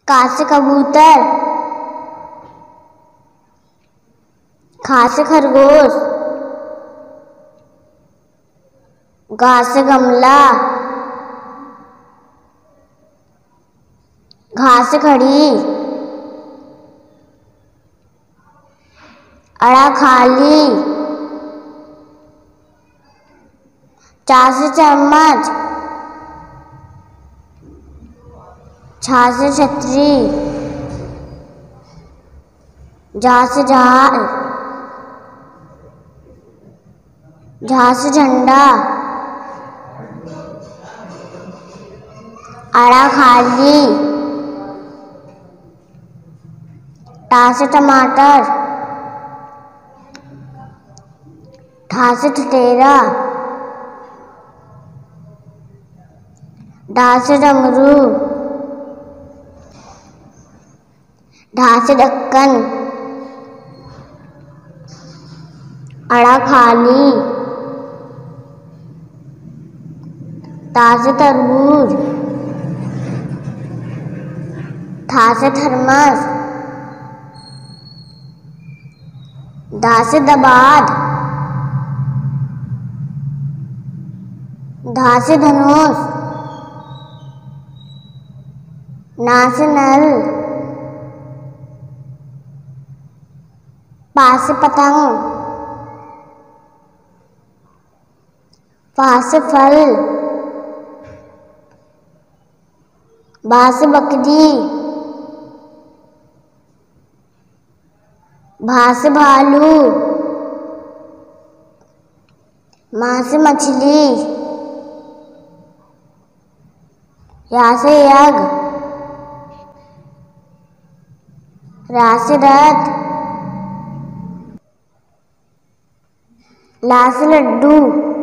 का से कबूतर, खा से खरगोश, गा से गमला, घा से घड़ी, अड़ा खाली, चा से चम्मच, छा से छतरी, जा से झाल, झा से झंडा, अड़ा खाली, टा से टमाटर, ठा से ठठेरा, डा से डमरू, ढा से ढक्कन, अड़ा खाली, ता से तरबूज, था से थर्मस, दा से दबाद, धा से धनुष, ना से नल, पा से पतंग, फा से फल, बा से बकरी, भा से भालू, माँ से मछली, या से यज्ञ, रा से रथ, ला से लड्डू,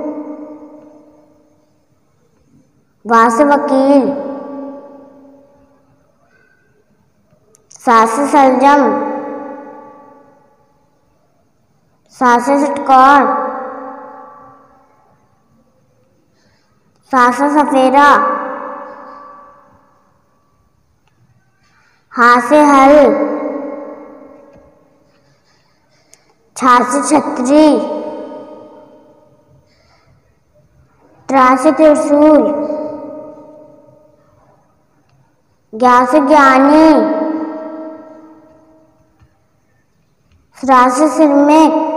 वा से वकील, सा से सलजम, सा से षटकोण, सा से सफेरा, हा से हल, छा से छतरी, त्रा से त्रिशूल, ज्ञा से ज्ञानी, स्रा से सिरमेक,